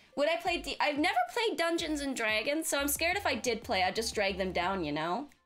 Would I play I've never played Dungeons and Dragons, so I'm scared if I did play, I'd just drag them down, you know?